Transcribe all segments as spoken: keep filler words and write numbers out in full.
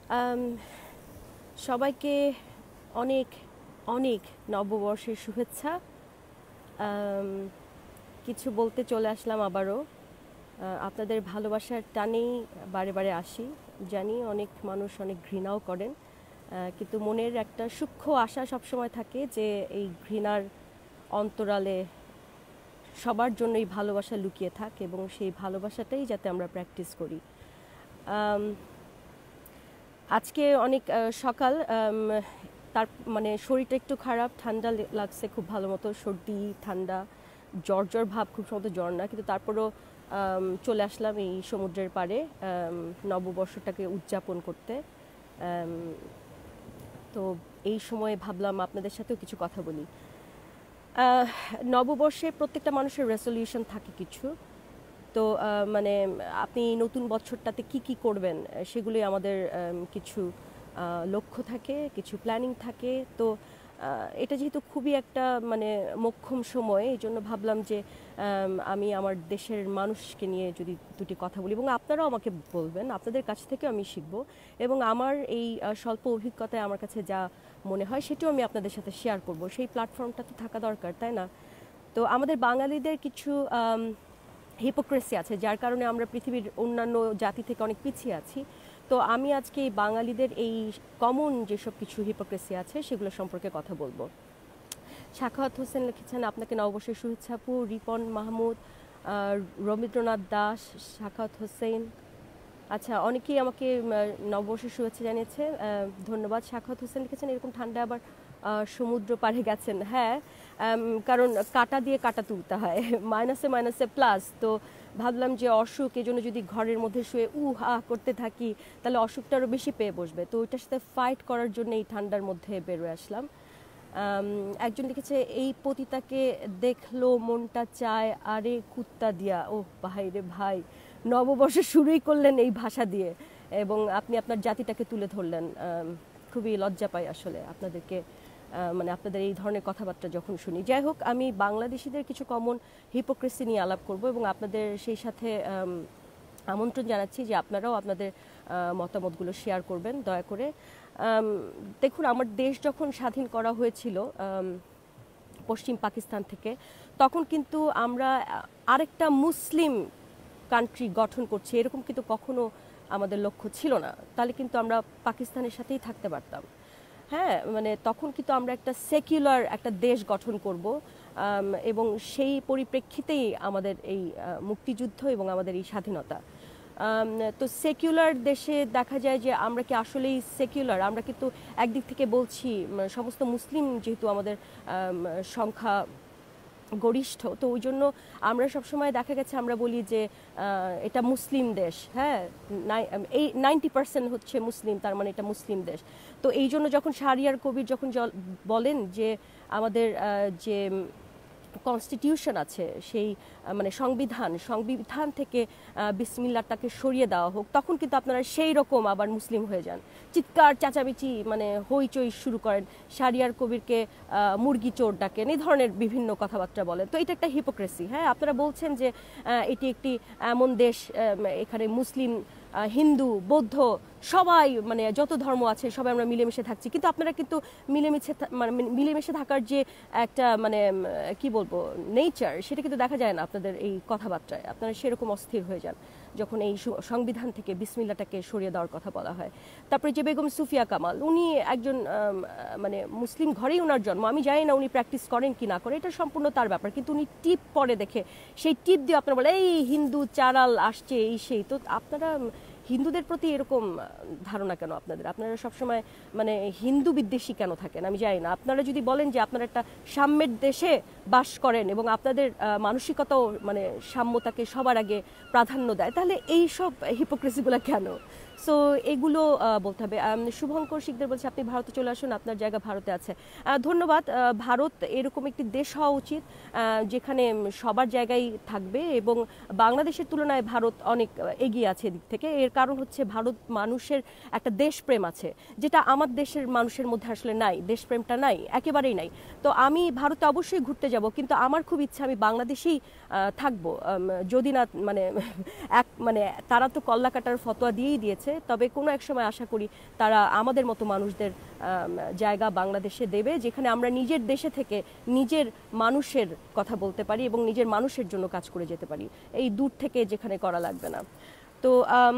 আম, সবাইকে অনেক অনেক নববর্ষের শুভেচ্ছা। আম, কিছু বলতে চলে আসলাম আবারও। আহ, আপনাদের ভালোবাসার টানেই বারে বারে আসি। জানি অনেক মানুষ অনেক ঘৃণাও করেন, আহ, কিন্তু মনের একটা সূক্ষ্ম আশা সবসময় থাকে যে এই ঘৃণার অন্তরালে সবার জন্যই ভালোবাসা লুকিয়ে থাক এবং সেই ভালোবাসাটাই যাতে আমরা প্র্যাকটিস করি। আম, আজকে অনেক আহ, সকাল, আম, তার মানে শরীরটা একটু খারাপ, ঠান্ডা লে- লাগছে খুব ভালো মতো, সর্দি ঠান্ডা, জ্বর জ্বর ভাব, খুব সম্ভবত জ্বর না, কিন্তু তারপরও আম, চলে আসলাম এই সমুদ্রের পাড়ে আম, নববর্ষটাকে উদযাপন করতে। আম, তো এই সময়ে ভাবলাম আপনাদের সাথেও কিছু কথা বলি। আহ, নববর্ষে প্রত্যেকটা মানুষের রেজলিউশন থাকে কিছু। তো আহ, মানে আপনি নতুন বছরটাতে কি কি করবেন, আহ, সেগুলোই আমাদের আম, কিছু আহ, লক্ষ্য থাকে, কিছু প্ল্যানিং থাকে। তো আহ, এটা যেহেতু খুবই একটা মানে মোক্ষম সময়, এই জন্য ভাবলাম যে আম, আমি আমার দেশের মানুষকে নিয়ে যদি দুটি কথা বলি এবং আপনারাও আমাকে বলবেন, আপনাদের কাছ থেকেও আমি শিখব এবং আমার এই আহ, স্বল্প অভিজ্ঞতায় আমার কাছে যা মনে হয় সেটাও আমি আপনাদের সাথে শেয়ার করব। সেই প্ল্যাটফর্মটা তো থাকা দরকার, তাই না? তো আমাদের বাঙালিদের কিছু আম, হিপোক্রেসি আছে, যার কারণে আমরা পৃথিবীর অন্যান্য জাতি থেকে অনেক পিছিয়ে আছি। তো আমি আজকে এই বাঙালিদের এই কমন যেসব কিছু হিপোক্রেসি আছে সেগুলো সম্পর্কে কথা বলবো। সাখাওয়াত হোসেন লিখেছেন, আপনাকে নববর্ষের শুভেচ্ছা আপু। রিপন মাহমুদ, আহ, রবীন্দ্রনাথ দাস, সাখাওয়াত হোসেন, আচ্ছা অনেকেই আমাকে উম, নববর্ষের শুভেচ্ছা জানিয়েছে, আহ, ধন্যবাদ। সাখাওয়াত হোসেন লিখেছেন, এরকম ঠান্ডা আবার আহ, সমুদ্র পাড়ে গেছেন। হ্যাঁ, আম, কারণ কাটা দিয়ে কাটা তুলতে হয়, মাইনাসে মাইনাসে প্লাস। তো ভাবলাম যে অসুখ, এই জন্য যদি ঘরের মধ্যে শুয়ে উ হা করতে থাকি তাহলে অসুখটা আরও বেশি পেয়ে বসবে। তো ওইটার সাথে ফাইট করার জন্য এই ঠান্ডার মধ্যে বেরোয় আসলাম। আম, একজন লিখেছে, এই পতিতাকে দেখলো মনটা চায় আরে কুত্তা দিয়া। ও ভাই রে ভাই, নববর্ষ শুরুই করলেন এই ভাষা দিয়ে এবং আপনি আপনার জাতিটাকে তুলে ধরলেন। আম, খুবই লজ্জা পাই আসলে আপনাদেরকে, আহ, মানে আপনাদের এই ধরনের কথাবার্তা যখন শুনি। যাই হোক, আমি বাংলাদেশিদের কিছু কমন হিপোক্রেসি নিয়ে আলাপ করব এবং আপনাদের সেই সাথে আম, আমন্ত্রণ জানাচ্ছি যে আপনারাও আপনাদের আহ, মতামতগুলো শেয়ার করবেন দয়া করে। আম, দেখুন, আমার দেশ যখন স্বাধীন করা হয়েছিল আম, পশ্চিম পাকিস্তান থেকে, তখন কিন্তু আমরা আহ, আরেকটা মুসলিম কান্ট্রি গঠন করছি এরকম কিন্তু কখনো আমাদের লক্ষ্য ছিল না। তাহলে কিন্তু আমরা পাকিস্তানের সাথেই থাকতে পারতাম। হ্যাঁ, মানে তখন কিন্তু আমরা একটা সেকুলার একটা দেশ গঠন করব আম, এবং সেই পরিপ্রেক্ষিতেই আমাদের এই আহ, মুক্তিযুদ্ধ এবং আমাদের এই স্বাধীনতা। আম, তো সেকুলার দেশে দেখা যায় যে আমরা কি আসলেই সেকুলার? আমরা কিন্তু একদিক থেকে বলছি উম, সমস্ত মুসলিম যেহেতু আমাদের আম, সংখ্যা গরিষ্ঠ, তো ওই জন্য আমরা সবসময় দেখা গেছে আমরা বলি যে আহ, এটা মুসলিম দেশ। হ্যাঁ, নাই- এই নাইনটি পার্সেন্ট হচ্ছে মুসলিম, তার মানে এটা মুসলিম দেশ। তো এই জন্য যখন শাহরিয়ার কবির যখন জল- বলেন যে আমাদের আহ, যে কনস্টিটিউশন আছে, সেই আহ, মানে সংবিধান সংবিধান থেকে আহ, বিসমিল্লাহটাকে সরিয়ে দেওয়া হোক, তখন কিন্তু আপনারা সেই রকম আবার মুসলিম হয়ে যান, চিৎকার চেঁচামেচি মানে হইচই শুরু করেন, শাহরিয়ার কবিরকে আহ, মুরগি চোর ডাকেন, এই ধরনের বিভিন্ন কথাবার্তা বলেন। তো এটা একটা হিপোক্রেসি। হ্যাঁ, আপনারা বলছেন যে আহ, এটি একটি এমন দেশ, আহ, এখানে মুসলিম, আহ, হিন্দু, বৌদ্ধ সবাই মানে যত ধর্ম আছে সবাই আমরা মিলেমিশে থাকছি, কিন্তু আপনারা কিন্তু মিলেমিশে থা- মানে মিলেমিশে থাকার যে একটা মানে উম, কি বলবো নেচার, সেটা কিন্তু দেখা যায় না আপনাদের এই কথাবার্তায়। আপনারা সেরকম অস্থির হয়ে যান যখন এই সু- সংবিধান থেকে বিসমিল্লাটাকে সরিয়ে দেওয়ার কথা বলা হয়। তারপরে যে বেগম সুফিয়া কামাল, উনি একজন আম, আহ, মানে মুসলিম ঘরেই ওনার জন্ম। আমি জানি না উনি প্র্যাকটিস করেন কি না করে, এটা সম্পূর্ণ তার ব্যাপার, কিন্তু উনি টিপ পরে দেখে সেই টিপ দিয়ে আপনারা বলে এই হিন্দু চারাল আসছে এই সেই। তো আপনারা হিন্দুদের প্রতি এরকম আহ, ধারণা কেন আপনাদের? আপনারা সবসময় মানে হিন্দু বিদ্বেষী কেন থাকেন আমি জানি না। আপনারা যদি বলেন যে আপনারা একটা সাম্যের দেশে বাস করেন এবং আপনাদের আহ, মানসিকতাও মানে সাম্যতাকে সবার আগে প্রাধান্য দেয়, তাহলে এই সব হিপোক্রেসিগুলো কেন? সো এগুলো আহ, বলতে হবে। আম, শুভঙ্কর শিকদার বলছে, আপনি ভারতে চলে আসুন, আপনার জায়গা ভারতে আছে। আহ, ধন্যবাদ। আহ, ভারত এরকম একটি দেশ হওয়া উচিত আহ, যেখানে উম, সবার জায়গায় থাকবে এবং বাংলাদেশের তুলনায় ভারত অনেক আহ, এগিয়ে আছে এদিক থেকে। এর কারণ হচ্ছে ভারত মানুষের একটা দেশপ্রেম আছে, যেটা আমার দেশের মানুষের মধ্যে আসলে নাই। দেশপ্রেমটা নাই, একেবারেই নাই। তো আমি ভারতে অবশ্যই ঘুরতে যাব, কিন্তু আমার খুব ইচ্ছা আমি বাংলাদেশেই আহ, থাকবো। আম, যদি না মানে এক মানে তারা তো কল্লা কাটার ফতোয়া দিয়েই দিয়েছে, আছে, তবে কোনো এক সময় আশা করি তারা আমাদের মতো মানুষদের জায়গা বাংলাদেশে দেবে, যেখানে আমরা নিজের দেশে থেকে নিজের মানুষের কথা বলতে পারি এবং নিজের মানুষের জন্য কাজ করে যেতে পারি, এই দূর থেকে যেখানে করা লাগবে না। তো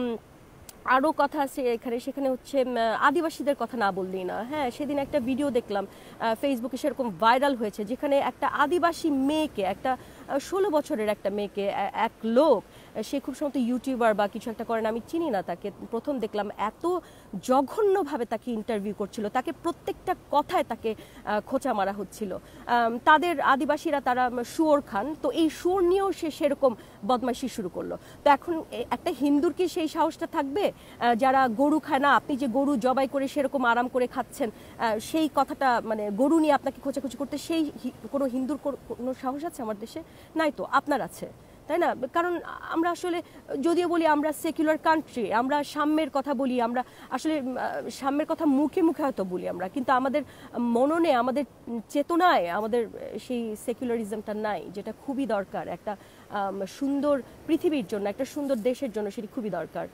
আরও কথা আছে এখানে, সেখানে হচ্ছে আদিবাসীদের কথা না বললেই না। হ্যাঁ, সেদিন একটা ভিডিও দেখলাম ফেসবুকে, সেরকম ভাইরাল হয়েছে, যেখানে একটা আদিবাসী মেয়েকে, একটা ষোলো বছরের একটা মেয়েকে এক লোক, সে খুব সম্ভবত ইউটিউবার বা কিছু একটা করেন, আমি চিনি না তাকে, প্রথম দেখলাম এত জঘন্যভাবে তাকে ইন্টারভিউ করছিল, তাকে প্রত্যেকটা কথায় তাকে খোঁচা মারা হচ্ছিল। তাদের আদিবাসীরা তারা শুয়োর খান, তো এই শুয়োর নিয়েও সে সেরকম বদমাইশি শুরু করলো। তো এখন একটা হিন্দুর কি সেই সাহসটা থাকবে? যারা গরু খায় না, আপনি যে গরু জবাই করে সেরকম আরাম করে খাচ্ছেন, সেই কথাটা মানে গরু নিয়ে আপনাকে খোঁচাখুচি করতে সেই কোনো হিন্দুর কোনো সাহস আছে আমার দেশে? নাই তো, আপনার আছে, তাই না? কারণ আমরা আসলে যদিও বলি আমরা সেকুলার কান্ট্রি, আমরা সাম্যের কথা বলি, আমরা আসলে সাম্যের কথা মুখে মুখে হয়তো বলি আমরা, কিন্তু আমাদের মননে, আমাদের চেতনায় আমাদের সেই সেকুলারিজমটা নাই, যেটা খুবই দরকার একটা সুন্দর পৃথিবীর জন্য, একটা সুন্দর দেশের জন্য, সেটি খুবই দরকার।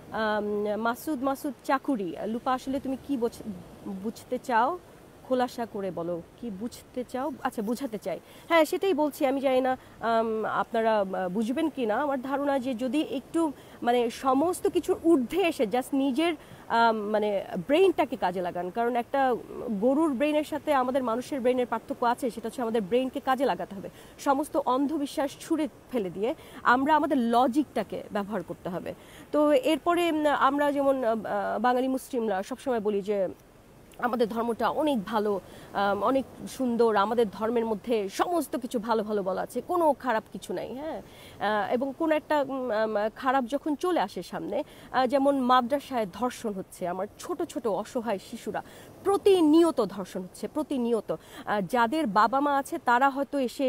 মাসুদ মাসুদ চাকুরি, লুপা আসলে তুমি কি বুঝতে চাও, খোলাসা করে বলো, কি বুঝতে চাও? আচ্ছা, বুঝাতে চাই, হ্যাঁ সেটাই বলছি। আমি জানি না আপনারা বুঝবেন কি না, আমার ধারণা যে যদি একটু মানে সমস্ত কিছুর ঊর্ধ্বে এসে জাস্ট নিজের মানে ব্রেইনটাকে কাজে লাগান, কারণ একটা গরুর ব্রেইনের সাথে আমাদের মানুষের ব্রেইনের পার্থক্য আছে, সেটা হচ্ছে আমাদের ব্রেইনকে কাজে লাগাতে হবে, সমস্ত অন্ধবিশ্বাস ছুঁড়ে ফেলে দিয়ে আমরা আমাদের লজিকটাকে ব্যবহার করতে হবে। তো এরপরে আমরা যেমন বাঙালি মুসলিমরা সবসময় বলি যে আমাদের ধর্মটা অনেক ভালো, অনেক সুন্দর, আমাদের ধর্মের মধ্যে সমস্ত কিছু ভালো ভালো বলা আছে, কোনো খারাপ কিছু নাই। হ্যাঁ, এবং কোন একটা খারাপ যখন চলে আসে সামনে, যেমন মাদ্রাসায় ধর্ষণ হচ্ছে, আমার ছোট ছোট অসহায় শিশুরা প্রতিনিয়ত ধর্ষণ হচ্ছে, প্রতিনিয়ত। যাদের বাবা মা আছে তারা হয়তো এসে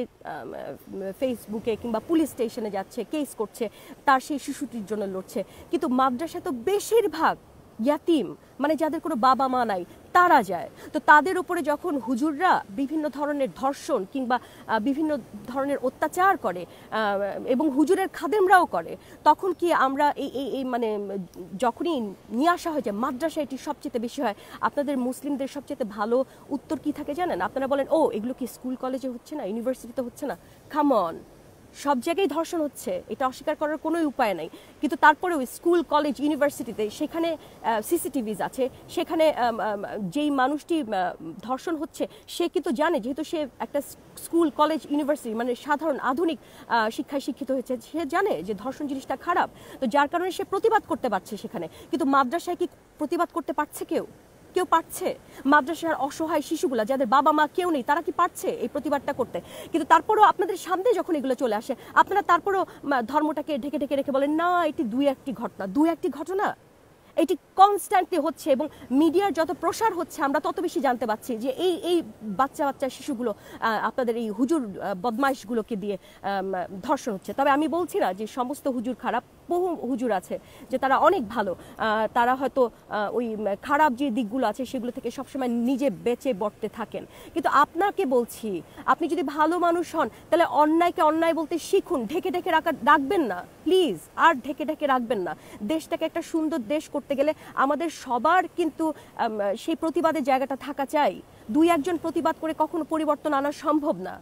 ফেসবুকে কিংবা পুলিশ স্টেশনে যাচ্ছে, কেস করছে, তার সেই শিশুটির জন্য লড়ছে, কিন্তু মাদ্রাসায় তো বেশিরভাগ ইয়াতিম, মানে যাদের কোনো বাবা মা নাই, তারা যায়। তো তাদের উপরে যখন হুজুররা বিভিন্ন ধরনের ধর্ষণ কিংবা বিভিন্ন ধরনের অত্যাচার করে এবং হুজুরের খাদেমরাও করে, তখন কি আমরা এই এই মানে যখনই নিয়ে আসা হয় যে মাদ্রাসা এটি সবচেয়ে বেশি হয়, আপনাদের মুসলিমদের সবচেয়ে ভালো উত্তর কি থাকে জানেন? আপনারা বলেন, ও এগুলো কি স্কুল কলেজে হচ্ছে না, ইউনিভার্সিটিতে হচ্ছে না? কাম অন, সব জায়গায় ধর্ষণ হচ্ছে, এটা অস্বীকার করার কোনো উপায় নাই, কিন্তু তারপরেও স্কুল কলেজ ইউনিভার্সিটিতে সেখানে সিসিটিভিজ আছে, সেখানে যেই মানুষটি ধর্ষণ হচ্ছে সে কিন্তু জানে, যেহেতু সে একটা স্কুল কলেজ ইউনিভার্সিটি মানে সাধারণ আধুনিক শিক্ষায় শিক্ষিত হয়েছে, সে জানে যে ধর্ষণ জিনিসটা খারাপ, তো যার কারণে সে প্রতিবাদ করতে পারছে সেখানে। কিন্তু মাদ্রাসায় কি প্রতিবাদ করতে পারছে কেউ? কেউ পারছে? মাদ্রাসার অসহায় শিশুগুলা যাদের বাবা মা কেউ নেই, তারা কি পারছে এই প্রতিবাদটা করতে? কিন্তু তারপরও আপনাদের সামনে যখন এগুলো চলে আসে, আপনারা তারপরও ধর্মটাকে ঢেকে ঢেকে রেখে বলেন না এটি দুই একটি ঘটনা। দুই একটি ঘটনা এটি কনস্ট্যান্টলি হচ্ছে, এবং মিডিয়ার যত প্রসার হচ্ছে আমরা তত বেশি জানতে পারছি যে এই এই বাচ্চা বাচ্চা শিশুগুলো আপনাদের এই হুজুর বদমাইশগুলোকে দিয়ে ধর্ষণ হচ্ছে। তবে আমি বলছি না যে সমস্ত হুজুর খারাপ, বহু হুজুর আছে যে তারা অনেক ভালো, তারা হয়তো ওই খারাপ যে দিকগুলো আছে সেগুলো থেকে সবসময় নিজে বেঁচে বর্তে থাকেন। কিন্তু আপনাকে বলছি, আপনি যদি ভালো মানুষ হন তাহলে অন্যায়কে অন্যায় বলতে শিখুন, ঢেকে ঢেকে রাখা রাখবেন না প্লিজ, আর ঢেকে ঢেকে রাখবেন না। দেশটাকে একটা সুন্দর দেশ করতে গেলে আমাদের সবার কিন্তু সেই প্রতিবাদের জায়গাটা থাকা চাই। দুই একজন প্রতিবাদ করে কখনো পরিবর্তন আনা সম্ভব না।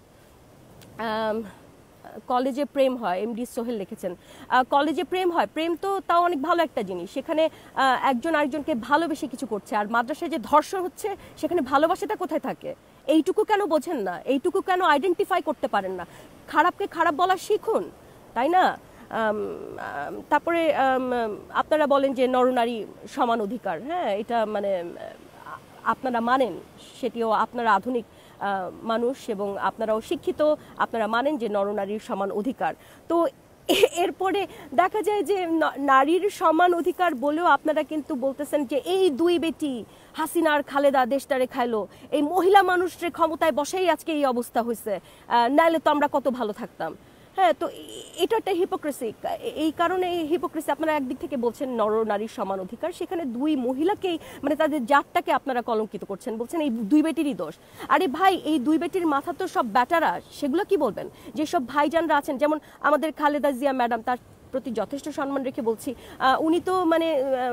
কলেজে প্রেম হয়, এমডি সোহেল লিখেছেন, কলেজে প্রেম হয়, প্রেম তো তাও অনেক ভালো একটা জিনিস, সেখানে একজন আরেকজনকে ভালোবেসে কিছু করছে। আর মাদ্রাসায় যে ধর্ষণ হচ্ছে সেখানে ভালোবাসাটা কোথায় থাকে? এইটুকু কেন বোঝেন না? এইটুকু কেন আইডেন্টিফাই করতে পারেন না? খারাপকে খারাপ বলা শিখুন, তাই না? তারপরে আপনারা বলেন যে নরনারী সমান অধিকার, হ্যাঁ এটা মানে আপনারা মানেন, সেটিও আপনারা আধুনিক মানুষ এবং আপনারাও শিক্ষিত, আপনারা মানেন যে নরনারীর সমান অধিকার। তো এরপরে দেখা যায় যে নারীর সমান অধিকার বলেও আপনারা কিন্তু বলতেছেন যে এই দুই বেটি হাসিনার খালেদা দেশটারে খাইলো, এই মহিলা মানুষের ক্ষমতায় বসেই আজকে এই অবস্থা হয়েছে, নাইলে তো আমরা কত ভালো থাকতাম। হ্যাঁ, তো এটা একটা হিপোক্রেসি। এই কারণে হিপোক্রেসি, আপনারা একদিক থেকে বলছেন নর নারীর সমান অধিকার, সেখানে দুই মহিলাকেই মানে তাদের জাতটাকে আপনারা কলঙ্কিত করছেন, বলছেন এই দুই বেটিরই দোষ। আরে ভাই, এই দুই বেটির মাথা তো সব ব্যাটারা, সেগুলো কি বলবেন? যেসব ভাইজানরা আছেন, যেমন আমাদের খালেদা জিয়া ম্যাডাম, তার প্রতি যথেষ্ট সম্মান রেখে বলছি, উনি তো মানে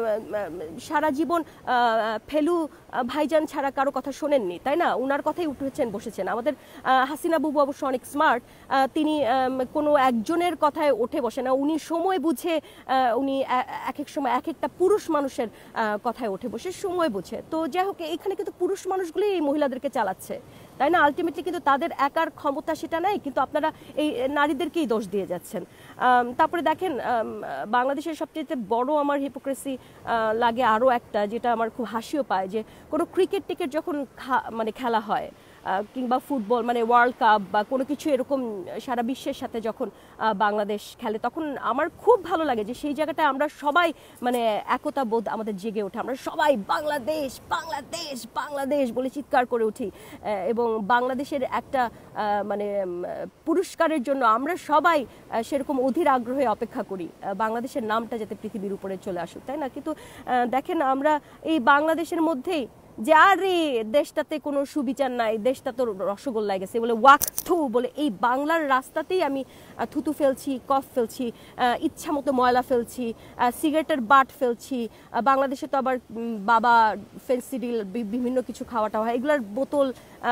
সারা জীবন ফেলু ভাইজান ছাড়া কারো কথা শোনেননি, তাই না? উনার কথাই উঠেছেন বসেছেন। আমাদের হাসিনা বুবু অবশ্য অনেক স্মার্ট, তিনি কোনো একজনের কথায় উঠে বসে না, উনি সময় বুঝে উনি এক এক সময় এক একটা পুরুষ মানুষের কথায় উঠে বসে সময় বুঝে। তো যাই হোক, এখানে কিন্তু পুরুষ মানুষগুলি এই মহিলাদেরকে চালাচ্ছে, তাই না? আলটিমেটলি কিন্তু তাদের একার ক্ষমতা সেটা নাই, কিন্তু আপনারা এই নারীদেরকেই দোষ দিয়ে যাচ্ছেন। তারপরে দেখেন, বাংলাদেশের সবচেয়ে বড় আমার হিপোক্রেসি লাগে আরও একটা, যেটা আমার খুব হাসিও পায়, যে কোনো ক্রিকেট টিকেট যখন মানে খেলা হয় কিংবা ফুটবল মানে ওয়ার্ল্ড কাপ বা কোনো কিছু এরকম সারা বিশ্বের সাথে যখন বাংলাদেশ খেলে, তখন আমার খুব ভালো লাগে যে সেই জায়গাটায় আমরা সবাই মানে একতা বোধ আমাদের জেগে ওঠে, আমরা সবাই বাংলাদেশ বাংলাদেশ বাংলাদেশ বলে চিৎকার করে উঠি, এবং বাংলাদেশের একটা মানে পুরস্কারের জন্য আমরা সবাই সেরকম অধীর আগ্রহে অপেক্ষা করি, বাংলাদেশের নামটা যাতে পৃথিবীর উপরে চলে আসুক, তাই না? কিন্তু দেখেন, আমরা এই বাংলাদেশের মধ্যেই যে আরে দেশটাতে কোনো সুবিচার নাই, দেশটা তো রসগোল্লায় গেছে বলে ওয়াক থু বলে এই বাংলার রাস্তাতেই আমি থুতু ফেলছি, কফ ফেলছি, ইচ্ছা মতো ময়লা ফেলছি, সিগারেটের বাট ফেলছি। বাংলাদেশে তো আবার বাবা ফেন্সিডিল বিভিন্ন কিছু খাওয়াটা হয়, এগুলার বোতল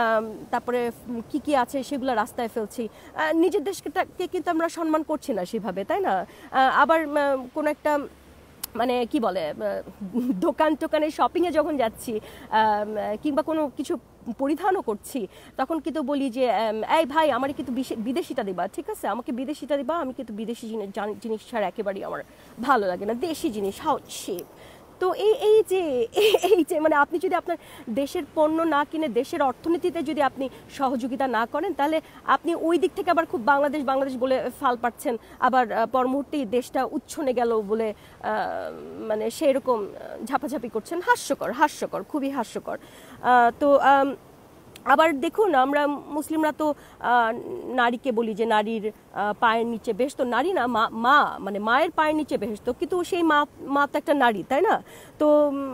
তারপরে কি কি আছে সেগুলো রাস্তায় ফেলছি। নিজের দেশকে কিন্তু আমরা সম্মান করছি না সেভাবে, তাই না? আবার কোনো একটা মানে কি বলে দোকান টোকানে শপিংয়ে যখন যাচ্ছি কিংবা কোনো কিছু পরিধানও করছি, তখন কিন্তু বলি যে এই ভাই আমার কিন্তু বিদেশিটা দিবা, ঠিক আছে, আমাকে বিদেশিটা দিবা, আমি কিন্তু বিদেশি জিনিস জিনিস ছাড়া একেবারেই আমার ভালো লাগে না, দেশি জিনিস হাউ শিপ। তো এই এই যে এই যে মানে আপনি যদি আপনার দেশের পণ্য না কিনে দেশের অর্থনীতিতে যদি আপনি সহযোগিতা না করেন, তাহলে আপনি ওই দিক থেকে আবার খুব বাংলাদেশ বাংলাদেশ বলে ফাল পাচ্ছেন, আবার পর মুহূর্তেই দেশটা উচ্ছনে গেল বলে মানে সেরকম ঝাপাঝাপি করছেন। হাস্যকর হাস্যকর খুবই হাস্যকর। তো আবার দেখুন, আমরা মুসলিমরা তো নারীকে বলি যে নারীর পায়ের নিচে বেহেশত, নারী না মা, মা মানে মায়ের পায়ের নিচে বেহেশত, কিন্তু সেই মা মা তো একটা নারী, তাই না? তো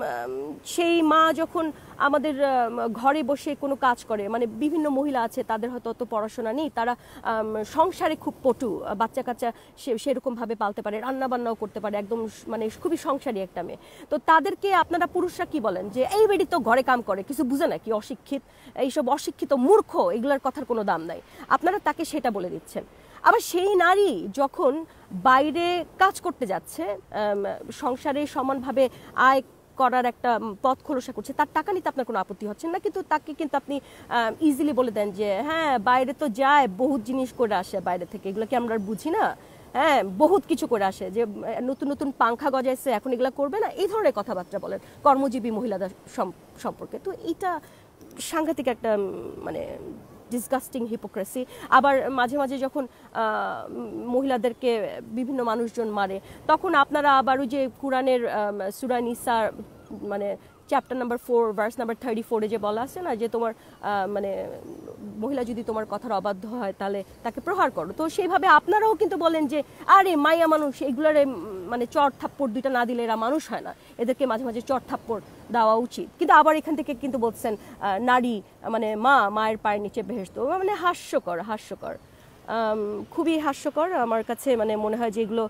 সেই মা যখন আমাদের ঘরে বসে কোনো কাজ করে, মানে বিভিন্ন মহিলা আছে তাদের হয়তো অত পড়াশোনা নেই, তারা সংসারে খুব পটু, বাচ্চা কাচ্চা সেরকমভাবে পালতে পারে, রান্না বান্নাও করতে পারে, একদম মানে খুবই সংসারী একটা মেয়ে। তো তাদেরকে আপনারা পুরুষরা কি বলেন যে এই বেডি তো ঘরে কাম করে, কিছু বুঝে না কি, অশিক্ষিত, এইসব অশিক্ষিত মূর্খ, এগুলোর কথার কোনো দাম নাই, আপনারা তাকে সেটা বলে দিচ্ছেন। আবার সেই নারী যখন বাইরে কাজ করতে যাচ্ছে, সংসারে সমানভাবে আয় করার একটা পথ খোলসা করছে, তার টাকা নিতে আপনার কোনো আপত্তি হচ্ছে না, কিন্তু তাকে কিন্তু আপনি ইজিলি বলে দেন যে হ্যাঁ বাইরে তো যায়, বহুত জিনিস করে আসে বাইরে থেকে, এগুলো কি আমরা বুঝি না? হ্যাঁ বহুত কিছু করে আসে, যে নতুন নতুন পাংখা গজাইছে এখন এগুলো করবে না, এই ধরনের কথাবার্তা বলেন কর্মজীবী মহিলাদের সম্পর্কে। তো এইটা সাংঘাতিক একটা মানে ডিসগাস্টিং হিপোক্রেসি। আবার মাঝে মাঝে যখন মহিলাদেরকে বিভিন্ন মানুষজন মারে, তখন আপনারা আবার ওই যে কোরআনের সূরা নিসা মানে chapter number four verse number thirty ফোরে যে বলা আছে না, যে তোমার মানে মহিলা যদি তোমার কথার অবাধ্য হয় তাহলে তাকে প্রহার করো। তো সেইভাবে আপনারাও কিন্তু বলেন যে আরে মাইয়া মানুষ, এগুলারে মানে চট থাপ্পড় দুইটা না দিলে এরা মানুষ হয় না, এদেরকে মাঝে মাঝে চট থাপ্পড় দেওয়া উচিত। কিন্তু আবার এখান থেকে কিন্তু বলছেন নারী মানে মা, মায়ের পায়ের নিচে বেহেশত, মানে হাস্যকর হাস্যকর খুবই হাস্যকর আমার কাছে। মানে মনে হয় যে এগুলো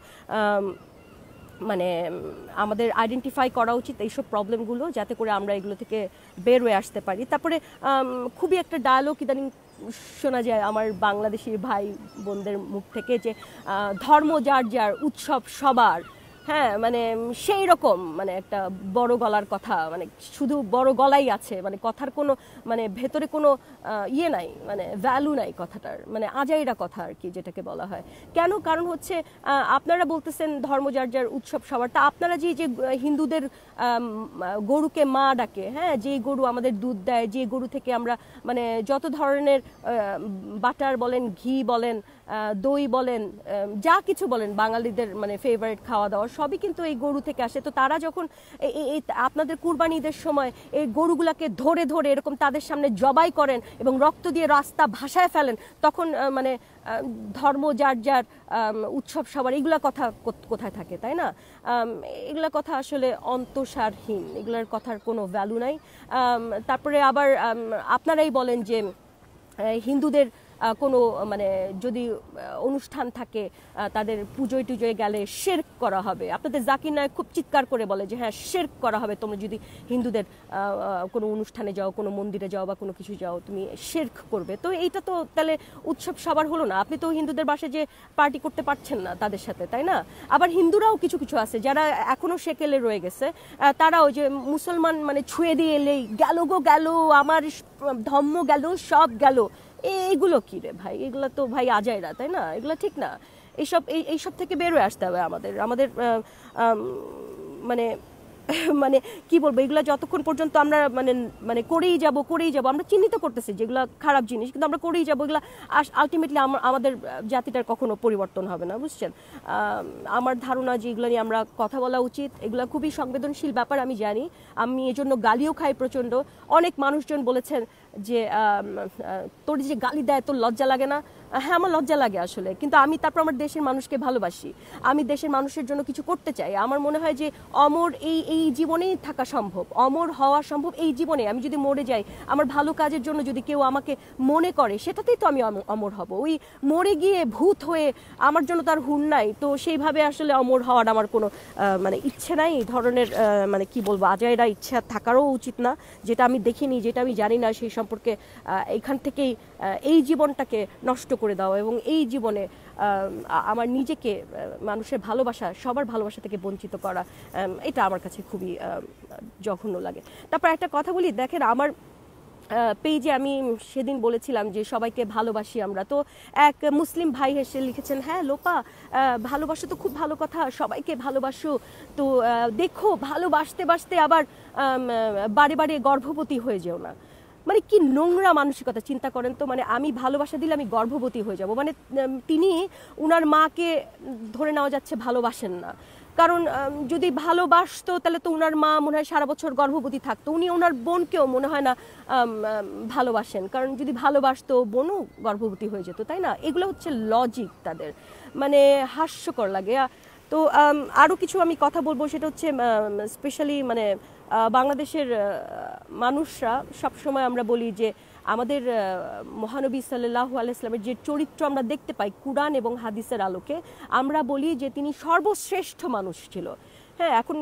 মানে আমাদের আইডেন্টিফাই করা উচিত এইসব প্রবলেমগুলো, যাতে করে আমরা এগুলো থেকে বের হয়ে আসতে পারি। তারপরে খুবই একটা ডায়ালগ ইদানিং শোনা যায় আমার বাংলাদেশি ভাই বোনদের মুখ থেকে, যে ধর্ম যার যার, উৎসব সবার। হ্যাঁ মানে সেই রকম মানে একটা বড় গলার কথা, মানে শুধু বড় গলাই আছে, মানে কথার কোনো মানে ভেতরে কোনো ইয়ে নাই, মানে ভ্যালু নাই কথাটার, মানে আজাইরা কথা আর কি যেটাকে বলা হয়। কেন? কারণ হচ্ছে আপনারা বলতেছেন ধর্ম যার যার, উৎসব সবার, তা আপনারা যে যে হিন্দুদের গরুকে মা ডাকে, হ্যাঁ যে গরু আমাদের দুধ দেয়, যে গরু থেকে আমরা মানে যত ধরনের বাটার বলেন, ঘি বলেন, দই বলেন, যা কিছু বলেন, বাঙালিদের মানে ফেভারিট খাওয়া দাওয়া সবই কিন্তু এই গরু থেকে আসে। তো তারা যখন এই আপনাদের কুরবানি ঈদের সময় এই গরুগুলাকে ধরে ধরে এরকম তাদের সামনে জবাই করেন এবং রক্ত দিয়ে রাস্তা ভাসায় ফেলেন, তখন মানে ধর্ম যার যার, উৎসব সবার, এগুলা কথা কোথায় থাকে, তাই না? এগুলা কথা আসলে অন্তঃসারহীন, এগুলার কথার কোনো ভ্যালু নাই। তারপরে আবার আপনারাই বলেন যে হিন্দুদের কোনো মানে যদি অনুষ্ঠান থাকে তাদের পুজোয় টুজোয় গেলে শিরক করা হবে। আপনাদের জাকির নায়ক খুব চিৎকার করে বলে যে হ্যাঁ শিরক করা হবে, তোমরা যদি হিন্দুদের কোনো অনুষ্ঠানে যাও, কোনো মন্দিরে যাও বা কোনো কিছু যাও, তুমি শিরক করবে। তো এইটা তো তাহলে উৎসব সবার হলো না। আপনি তো হিন্দুদের বাসায় যে পার্টি করতে পারছেন না তাদের সাথে, তাই না? আবার হিন্দুরাও কিছু কিছু আছে যারা এখনো সেকেলে রয়ে গেছে, তারাও যে মুসলমান মানে ছুঁয়ে দিয়ে এলেই গেল গো গেল, আমার ধর্ম গেল, সব গেল। এইগুলো কি রে ভাই, এগুলো তো ভাই আজাইরা, তাই না? এগুলো ঠিক না। এইসব এইসব থেকে বের হয়ে আসতে হবে আমাদের আমাদের মানে মানে কি বলবো, এগুলো যতক্ষণ পর্যন্ত আমরা মানে মানে করেই যাব করেই যাব আমরা চিহ্নিত করতেছি যেগুলো খারাপ জিনিস, কিন্তু আমরা করেই যাবো, এগুলো আলটিমেটলি আমাদের জাতিটার কখনো পরিবর্তন হবে না, বুঝছেন? আমার ধারণা যে এগুলো নিয়ে আমরা কথা বলা উচিত। এগুলো খুবই সংবেদনশীল ব্যাপার, আমি জানি। আমি এজন্য গালিও খাই প্রচণ্ড। অনেক মানুষজন বলেছেন যে তোর যে গালি দেয় তোর লজ্জা লাগে না? হ্যাঁ, আমার লজ্জা লাগে আসলে, কিন্তু আমি তারপর আমার দেশের মানুষকে ভালোবাসি, আমি দেশের মানুষের জন্য কিছু করতে চাই। আমার মনে হয় যে অমর এই এই জীবনেই থাকা সম্ভব, অমর হওয়া সম্ভব এই জীবনে। আমি যদি মরে যাই, আমার ভালো কাজের জন্য যদি কেউ আমাকে মনে করে, সেটাতেই তো আমি অমর হব। ওই মরে গিয়ে ভূত হয়ে আমার জন্য তার হুন নাই, তো সেইভাবে আসলে অমর হওয়ার আমার কোনো মানে ইচ্ছে নাই। এই ধরনের মানে কি বলবো, আজাইরা ইচ্ছা থাকারও উচিত না। যেটা আমি দেখিনি, যেটা আমি জানি না, সেই সম্পর্কে এখান থেকেই এই জীবনটাকে নষ্ট করে দেওয়া এবং এই জীবনে আমার নিজেকে মানুষের ভালোবাসা, সবার ভালোবাসা থেকে বঞ্চিত করা, এটা আমার কাছে খুবই জঘন্য লাগে। তারপর একটা কথা বলি, দেখেন আমার পেজে আমি সেদিন বলেছিলাম যে সবাইকে ভালোবাসি আমরা, তো এক মুসলিম ভাই এসে লিখেছেন, হ্যাঁ লোপা ভালোবাসো তো খুব ভালো কথা, সবাইকে ভালোবাসো, তো দেখো ভালোবাসতে বাসতে আবার বারে বারে গর্ভবতী হয়ে যেও না। মানে কি নোংরা মানসিকতা, চিন্তা করেন তো। মানে আমি ভালোবাসা দিলে আমি গর্ভবতী হয়ে যাব, মানে তিনি উনার মাকে ধরে নেওয়া যাচ্ছে ভালোবাসেন না। কারণ যদি ভালোবাসতো তাহলে তো উনার মা মনে হয় সারা বছর গর্ভবতী থাকতো। উনি ওনার বোনকেও মনে হয় না ভালোবাসেন, কারণ যদি ভালোবাসতো বোনও গর্ভবতী হয়ে যেত, তাই না? এগুলো হচ্ছে লজিক তাদের, মানে হাস্যকর লাগে। তো আরও কিছু আমি কথা বলবো, সেটা হচ্ছে স্পেশালি মানে বাংলাদেশের মানুষরা সবসময় আমরা বলি যে আমাদের মহানবী সাল্লাল্লাহু আলাইহি ওয়াসাল্লামের যে চরিত্র আমরা দেখতে পাই কুরআন এবং হাদিসের আলোকে, আমরা বলি যে তিনি সর্বশ্রেষ্ঠ মানুষ ছিল। হ্যাঁ, এখন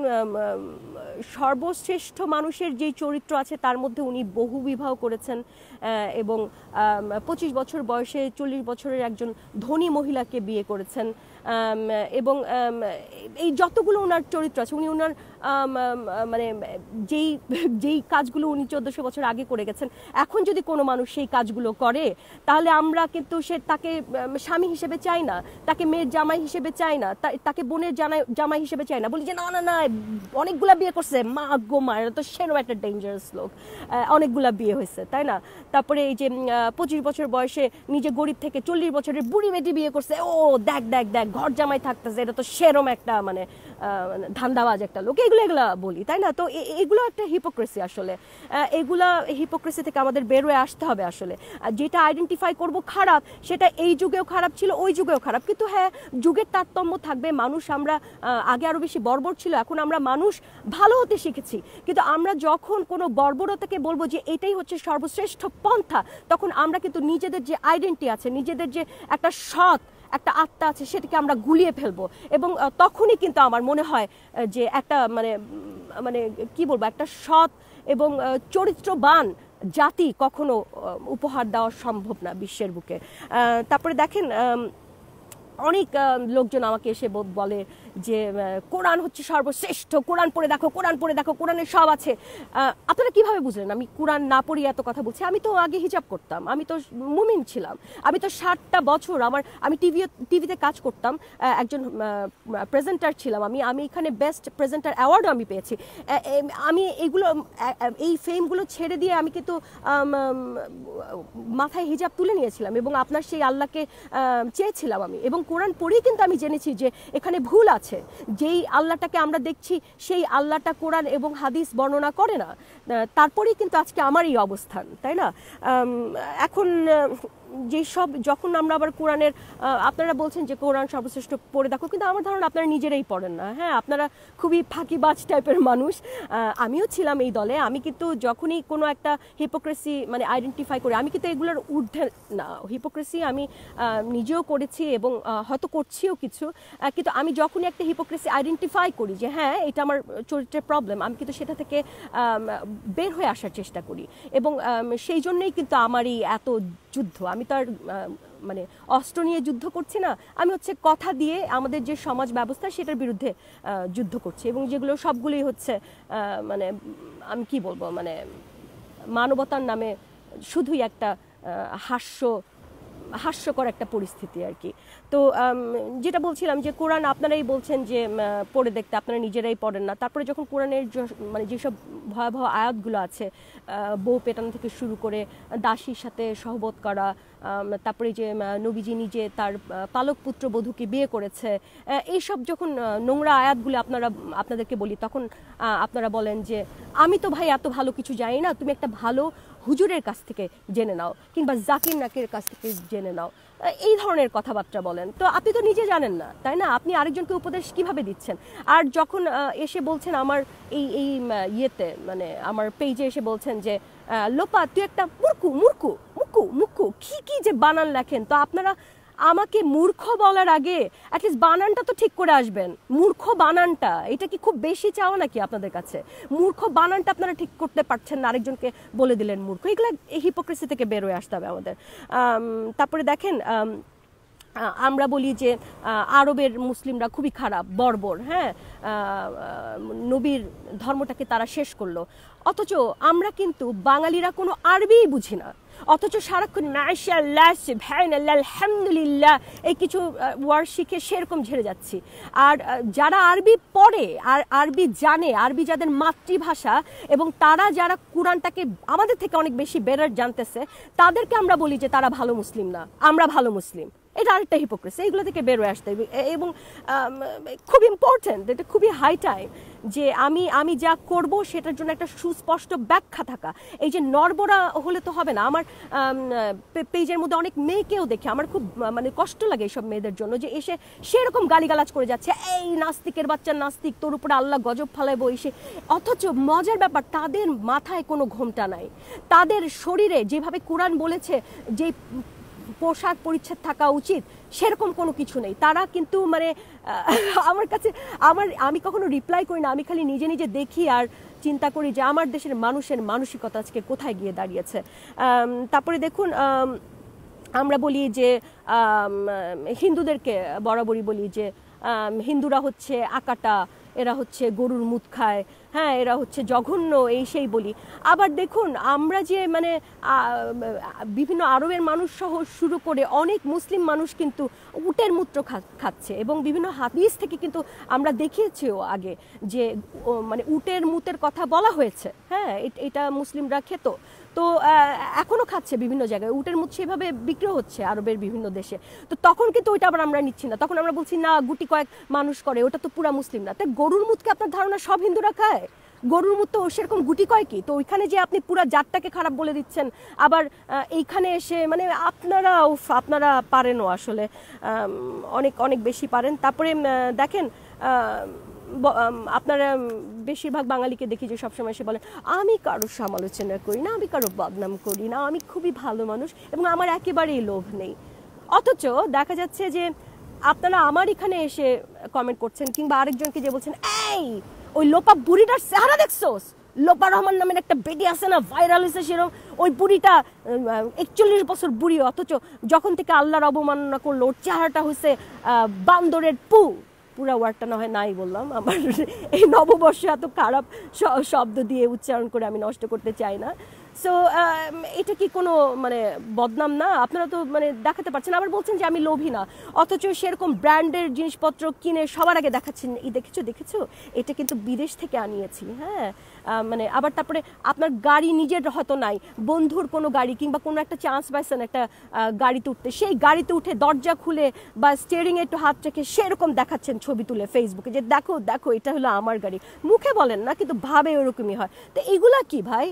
সর্বশ্রেষ্ঠ মানুষের যেই চরিত্র আছে তার মধ্যে উনি বহু বিবাহ করেছেন এবং পঁচিশ বছর বয়সে চল্লিশ বছরের একজন ধনী মহিলাকে বিয়ে করেছেন, এবং এই যতগুলো ওনার চরিত্র আছে, উনি ওনার মানে যেই যেই কাজগুলো উনি চোদ্দশো বছর আগে করে গেছেন, এখন যদি কোনো মানুষ সেই কাজগুলো করে তাহলে আমরা কিন্তু সে তাকে স্বামী হিসেবে চাই না, তাকে মেয়ের জামাই হিসেবে চাই না, তাকে বোনের জামাই হিসেবে চাই না, বলি যে না না না অনেকগুলা বিয়ে করছে, মা গো মা, এটা তো সেরকম একটা ডেঞ্জারাস লোক, অনেকগুলা বিয়ে হয়েছে, তাই না? তারপরে এই যে পঁচিশ বছর বয়সে নিজে গরিব থেকে চল্লিশ বছরের বুড়ি মেয়েটি বিয়ে করছে, ও দেখ দেখ দেখ ঘর জামাই থাকতেছে, এটা তো সেরম একটা মানে ধান্দাবাজ একটা লোক, এগুলো এগুলা বলি, তাই না? তো এগুলো একটা হিপোক্রেসি আসলে। এগুলা হিপোক্রেসি থেকে আমাদের বের হয়ে আসতে হবে আসলে। যেটা আইডেন্টিফাই করব খারাপ, সেটা এই যুগেও খারাপ ছিল, ওই যুগেও খারাপ, কিন্তু হ্যাঁ যুগের তারতম্য থাকবে। মানুষ আমরা আগে আরো বেশি বর্বর ছিল, এখন আমরা মানুষ ভালো হতে শিখেছি, কিন্তু আমরা যখন কোনো বর্বরতাকে বলবো যে এটাই হচ্ছে সর্বশ্রেষ্ঠ পন্থা, তখন আমরা কিন্তু নিজেদের যে আইডেন্টি আছে, নিজেদের যে একটা সৎ একটা আত্মা আছে, সেটাকে আমরা গুলিয়ে ফেলবো। এবং তখনই কিন্তু আমার মনে হয় যে একটা মানে মানে কি বলবো, একটা সৎ এবং চরিত্রবান জাতি কখনো উপহার দেওয়া সম্ভব না বিশ্বের বুকে। তারপরে দেখেন অনেক লোকজন আমাকে এসে বলে যে কোরআন হচ্ছে সর্বশ্রেষ্ঠ, কোরআন পড়ে দেখো, কোরআন পড়ে দেখো, কোরআনে সব আছে। আপনারা কিভাবে বুঝলেন আমি কোরআন না পড়ি এত কথা বলছি? আমি তো আগে হিজাব করতাম, আমি তো মুমিন ছিলাম, আমি তো ষাটটা বছর আমার আমি টিভি টিভিতে কাজ করতাম, একজন প্রেজেন্টার ছিলাম, আমি আমি এখানে বেস্ট প্রেজেন্টার অ্যাওয়ার্ডও আমি পেয়েছি। আমি এগুলো এই ফেমগুলো ছেড়ে দিয়ে আমি কিন্তু মাথায় হিজাব তুলে নিয়েছিলাম এবং আপনার সেই আল্লাহকে চেয়েছিলাম আমি, এবং কোরআন পড়েই কিন্তু আমি জেনেছি যে এখানে ভুল আছে। যেই আল্লাহটাকে আমরা দেখছি সেই আল্লাহটা কোরআন এবং হাদিস বর্ণনা করে না, তারপরেই কিন্তু আজকে আমার এই অবস্থান, তাই না? এখন যেসব যখন আমরা আবার কোরআনের আপনারা বলছেন যে কোরআন সর্বশ্রেষ্ঠ পড়ে দেখো, কিন্তু আমার ধারণা আপনারা নিজেরাই পড়েন না। হ্যাঁ, আপনারা খুবই ফাঁকিবাজ টাইপের মানুষ। আমিও ছিলাম এই দলে। আমি কিন্তু যখনই কোনো একটা হিপোক্রেসি মানে আইডেন্টিফাই করি, আমি কিন্তু এগুলোর ঊর্ধ্বে না। হিপোক্রেসি আমি নিজেও করেছি এবং হয়তো করছিও কিছু, কিন্তু আমি যখনই একটা হিপোক্রেসি আইডেন্টিফাই করি যে হ্যাঁ এটা আমার চরিত্রের প্রবলেম, আমি কিন্তু সেটা থেকে বের হয়ে আসার চেষ্টা করি। এবং সেই জন্যই কিন্তু আমার এই এত যুদ্ধ। আমি তো আর মানে অস্ত্র নিয়ে যুদ্ধ করছি না, আমি হচ্ছে কথা দিয়ে আমাদের যে সমাজ ব্যবস্থা সেটার বিরুদ্ধে যুদ্ধ করছি, এবং যেগুলো সবগুলোই হচ্ছে মানে আমি কি বলবো মানে মানবতার নামে শুধুই একটা হাস্য হাস্যকর একটা পরিস্থিতি আর কি। তো যেটা বলছিলাম যে কোরআন আপনারাই বলছেন যে পড়ে দেখতে, আপনারা নিজেরাই পড়েন না। তারপরে যখন কোরআনের মানে যেসব ভয়াবহ আয়াতগুলো আছে, বউ পেটানো থেকে শুরু করে দাসীর সাথে সহবত করা, তারপরে যে নবীজি নিজে তার পালক পুত্র বধূকে বিয়ে করেছে, এইসব যখন নোংরা আয়াতগুলো আপনারা আপনাদেরকে বলি, তখন আপনারা বলেন যে আমি তো ভাই এত ভালো কিছু জানি না, তুমি একটা ভালো হুজুরের কাছ থেকে জেনে নাও কিংবা জাকির নাকের কাছ থেকে জেনে নাও, এই ধরনের কথাবার্তা বলেন। তো আপনি তো নিজে জানেন না, তাই না? আপনি আরেকজনকে উপদেশ কিভাবে দিচ্ছেন? আর যখন এসে বলছেন আমার এই এই ইয়েতে মানে আমার পেজে এসে বলছেন যে লোপা তুই একটা মুরকু মুরকু মুকু মুকু কি কি যে বানান লেখেন, তো আপনারা আমাকে মূর্খ বলার আগে অ্যাটলিস্ট বানানটা তো ঠিক করে আসবেন। মূর্খ বানানটা এটা কি খুব বেশি চাও নাকি আপনাদের কাছে? মূর্খ বানানটা আপনারা ঠিক করতে পারছেন না, আরেকজনকে বলে দিলেন মূর্খ। এগুলো হিপোক্রেসি থেকে বের হয়ে আসতে হবে আমাদের। তারপরে দেখেন আমরা বলি যে আরবের মুসলিমরা খুবই খারাপ, বর্বর, হ্যাঁ নবীর ধর্মটাকে তারা শেষ করলো, অথচ আমরা কিন্তু বাঙালিরা কোনো আরবিই বুঝি না, অথচ সারাক্ষণ মাশাআল্লাহ সুবহানাল্লাহ আলহামদুলিল্লাহ এই কিছু ওয়ার্ড শিখে সেরকম ঝেড়ে যাচ্ছি। আর যারা আরবি পড়ে আর আরবি জানে, আরবি যাদের মাতৃভাষা, এবং তারা যারা কোরআনটাকে আমাদের থেকে অনেক বেশি বেটার জানতেছে, তাদেরকে আমরা বলি যে তারা ভালো মুসলিম না, আমরা ভালো মুসলিম। এটা আরেকটা হিপোক্রেসি, এইগুলো থেকে বের হয়ে আসতে হবে। এবং খুব ইম্পর্টেন্ট, এটা খুবই হাই টাইম যে আমি আমি যা করব সেটার জন্য একটা সুস্পষ্ট ব্যাখ্যা থাকা। এই যে নড়বড়া হলে তো হবে না। আমার পেজের মধ্যে অনেক মেয়েকেও দেখে আমার খুব মানে কষ্ট লাগে এইসব মেয়েদের জন্য, যে এসে সেরকম গালিগালাজ করে যাচ্ছে, এই নাস্তিকের বাচ্চা নাস্তিক, তোর উপরে আল্লাহ গজব ফালাইবো এসে। অথচ মজার ব্যাপার, তাদের মাথায় কোনো ঘোমটা নাই, তাদের শরীরে যেভাবে কোরআন বলেছে যে পোশাক পরিচ্ছদ থাকা উচিত সেরকম কোনো কিছু নেই। তারা কিন্তু মানে আমার কাছে আমার আমি কখনো রিপ্লাই করি না, আমি খালি নিজে নিজে দেখি আর চিন্তা করি যে আমার দেশের মানুষের মানসিকতা আজকে কোথায় গিয়ে দাঁড়িয়েছে। তারপরে দেখুন আমরা বলি যে হিন্দুদেরকে বরাবরই বলি যে হিন্দুরা হচ্ছে আকাটা, এরা হচ্ছে গরুর মুত খায়, হ্যাঁ এরা হচ্ছে জঘন্য, এই সেই বলি। আবার দেখুন আমরা যে মানে বিভিন্ন আরবের মানুষ সহ শুরু করে অনেক মুসলিম মানুষ কিন্তু উটের মূত্র খাচ্ছে, এবং বিভিন্ন হাদিস থেকে কিন্তু আমরা দেখিয়েছিও আগে যে মানে উটের মুতের কথা বলা হয়েছে, হ্যাঁ এটা মুসলিমরা খেত, তো এখনো খাচ্ছে বিভিন্ন জায়গায়, উটের মুত সেভাবে বিক্রি হচ্ছে আরবের বিভিন্ন দেশে। তো তখন কিন্তু ওইটা আবার আমরা নিচ্ছি না, তখন আমরা বলছি না গুটি কয়েক মানুষ করে, ওটা তো পুরা মুসলিম না। তাই গরুর মুতকে আপনার ধারণা সব হিন্দুরা খায়? গরুর মুত তো সেরকম গুটি কয়েকই, তো ওইখানে যে আপনি পুরা জাতটাকে খারাপ বলে দিচ্ছেন, আবার এইখানে এসে মানে আপনারা আপনারা পারেনও আসলে অনেক অনেক বেশি পারেন। তারপরে দেখেন আপনারা বেশিরভাগ বাঙালিকে দেখি যে সবসময় এসে বলেন আমি কারো সমালোচনা করি না, আমি কারো বদনাম করি না, আমি খুবই ভালো মানুষ এবং আমার একেবারেই লোভ নেই। অথচ দেখা যাচ্ছে যে আপনারা আমার এখানে এসে কমেন্ট করছেন কিংবা আরেকজনকে যে বলছেন এই ওই লোপা বুড়িটার চেহারা দেখছোস, লোপা রহমান নামের একটা বেটি আছে না ভাইরাল হয়েছে সেরকম, ওই বুড়িটা একচল্লিশ বছর বুড়ি, অথচ যখন থেকে আল্লাহর অবমাননা করলো ওর চেহারাটা হয়েছে বান্দরের পু। পুরা ওয়ার্ডটা না হয় নাই বললাম, আমার এই নববর্ষে এত খারাপ শব্দ দিয়ে উচ্চারণ করে আমি নষ্ট করতে চাই না। সো এটা কি কোনো মানে বদনাম না? আপনারা তো মানে দেখাতে পারছেন, আবার বলছেন যে আমি লোভী না, অথচ সেরকম ব্র্যান্ডের জিনিসপত্র কিনে সবার আগে দেখাচ্ছেন এই দেখেছো দেখেছো এটা কিন্তু বিদেশ থেকে আনিয়েছি, হ্যাঁ মানে আবার তারপরে আপনার গাড়ি নিজের হয়তো নাই, বন্ধুর কোনো গাড়ি কিংবা কোনো একটা চান্স পাইছেন একটা গাড়িতে উঠতে, সেই গাড়িতে উঠে দরজা খুলে বা স্টিয়ারিং এ একটু হাত রেখে সেরকম দেখাচ্ছেন ছবি তুলে ফেসবুকে যে দেখো দেখো এটা হলো আমার গাড়ি। মুখে বলেন না কিন্তু ভাবে ওরকমই হয়। তো এগুলা কি ভাই,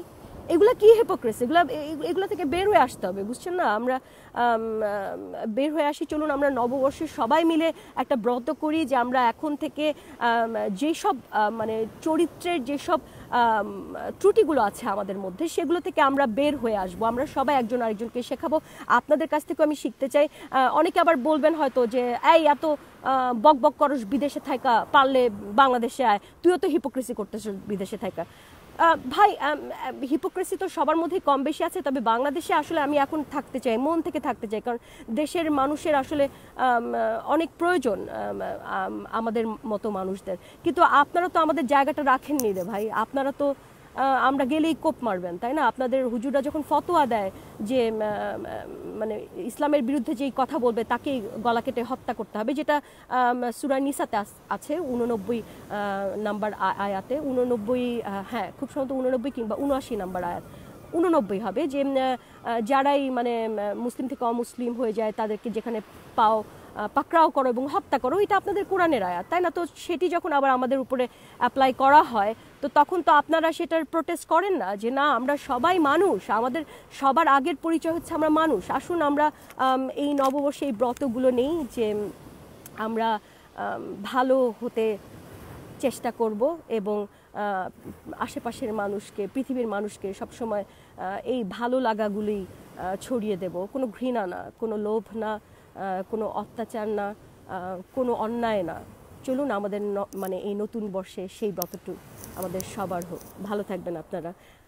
এগুলা কি হিপোক্রেসি, এগুলা এগুলা থেকে বের হয়ে আসতে হবে, বুঝছেন না? আমরা বের হয়ে আসি, চলুন আমরা নববর্ষে সবাই মিলে একটা ব্রত করি যে আমরা এখন থেকে যেসব মানে চরিত্রের যেসব ত্রুটিগুলো আছে আমাদের মধ্যে সেগুলো থেকে আমরা বের হয়ে আসবো, আমরা সবাই একজন আরেকজনকে শেখাবো। আপনাদের কাছ থেকেও আমি শিখতে চাই। অনেকে আবার বলবেন হয়তো যে এই এত বক বক করস, বিদেশে থাকা পারলে বাংলাদেশে আয়, তুইও তো হিপোক্রেসি করতেছ বিদেশে থাকা। ভাই হিপোক্রেসি তো সবার মধ্যেই কম বেশি আছে, তবে বাংলাদেশে আসলে আমি এখন থাকতে চাই, মন থেকে থাকতে চাই, কারণ দেশের মানুষের আসলে অনেক প্রয়োজন আমাদের মতো মানুষদের। কিন্তু আপনারা তো আমাদের জায়গাটা রাখেননি রে ভাই, আপনারা তো আমরা গেলেই কোপ মারবেন, তাই না? আপনাদের হুজুররা যখন ফতোয়া দেয় যে মানে ইসলামের বিরুদ্ধে যেই কথা বলবে তাকেই গলা কেটে হত্যা করতে হবে, যেটা সূরা নিসাতে আছে উননব্বই নাম্বার আয়াতে, উননব্বই হ্যাঁ খুব সম্ভবত উননব্বই কিংবা উনআশি নাম্বার আয়াত, উননব্বই হবে, যে যারাই মানে মুসলিম থেকে অমুসলিম হয়ে যায় তাদেরকে যেখানে পাও পাকড়াও করো এবং হত্যা করো, এটা আপনাদের কোরআনের আয়াত, তাই না? তো সেটি যখন আবার আমাদের উপরে অ্যাপ্লাই করা হয় তো তখন তো আপনারা সেটার প্রোটেস্ট করেন না যে না আমরা সবাই মানুষ, আমাদের সবার আগের পরিচয় হচ্ছে আমরা মানুষ। আসুন আমরা এই নববর্ষে এই ব্রতগুলো নেই যে আমরা ভালো হতে চেষ্টা করব এবং আশেপাশের মানুষকে, পৃথিবীর মানুষকে সবসময় এই ভালো লাগাগুলি ছড়িয়ে দেব, কোনো ঘৃণা না, কোনো লোভ না, কোনো অত্যাচার না, কোনো অন্যায় না। চলুন আমাদের মানে এই নতুন বর্ষে সেই ব্রতটুকু আমাদের সবার হোক। ভালো থাকবেন আপনারা।